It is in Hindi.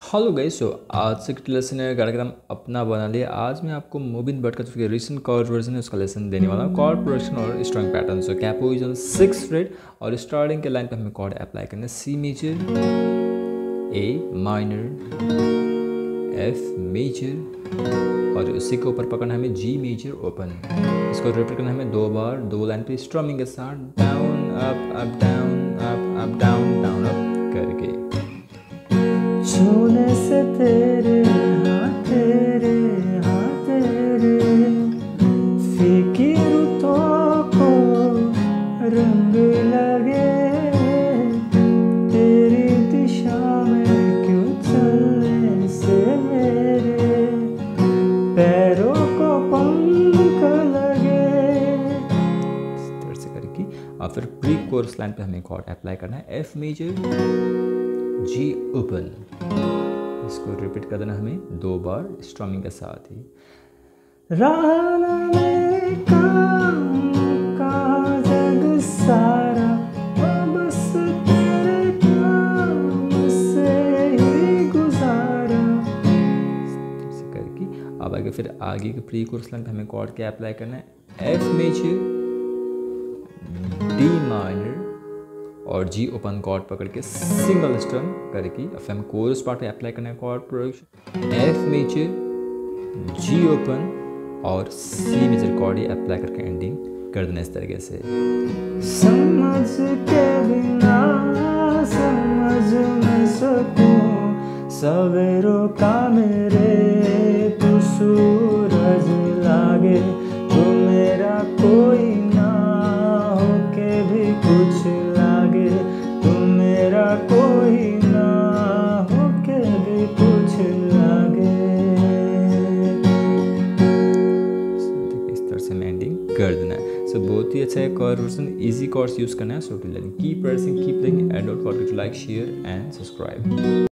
हेलो गाइस, सो आज से लेसन है कार्यक्रम अपना बना लिया। आज मैं आपको मोबिन बट का जो रिसेंट कॉर्ड वर्जन है उसका लेसन देने वाला हूँ। कॉर्ड प्रोडक्शन और string pattern. So capo is on 6 fret और स्टार्टिंग के लाइन पे हमें कॉर्ड अप्लाई करना है। C major, A minor, F major और उसी के ऊपर पकड़ना हमें जी मेजर ओपन। इसको रिपीट करना हमें 2 बार, 2 लाइन पे स्ट्रमिंग के साथ down up down up down down up करके। छूने से तेरे हाँ तेरे फीकी रुतों को रंग लगे, तेरी दिशा में क्यों चलने से मेरे पैरों को पंख लगे। इस तरह से करके और फिर प्री कोरस लाइन पे हमें कॉर्ड अप्लाई करना है। F major, G open. इसको रिपीट कर देना हमें 2 बार स्ट्रमिंग के साथ ही। राना में काम का जग सारा बस तेरे काम से ही गुजारा। ऐसे करके अब आगे फिर आगे के प्री कोरस लाइन पे हमें कॉर्ड के अप्लाई करना है। एफ मेजर, डी माइनर और जी ओपन कॉर्ड पकड़ के सिंगल स्ट्रम करके फिर हम कोरस पार्ट पे अप्लाई करना है chord production. F major, G open और सी मेजर कॉर्ड ही अप्लाई करके एंडिंग कर देना इस तरीके से। समझ के बिना समझ न सकूं सवेरों का मेरे तू सूरज लागे, तू मेरा कोई ना हो के भी कुछ लागे, तू मेरा कोई ना हो के भी कुछ लागे। इस तरह से मैं एंडिंग कर देना है। सो बहुत ही अच्छा है chord version, easy chords use करना है। So to learn keep pressing, keep playing and don't forget to like, share and subscribe.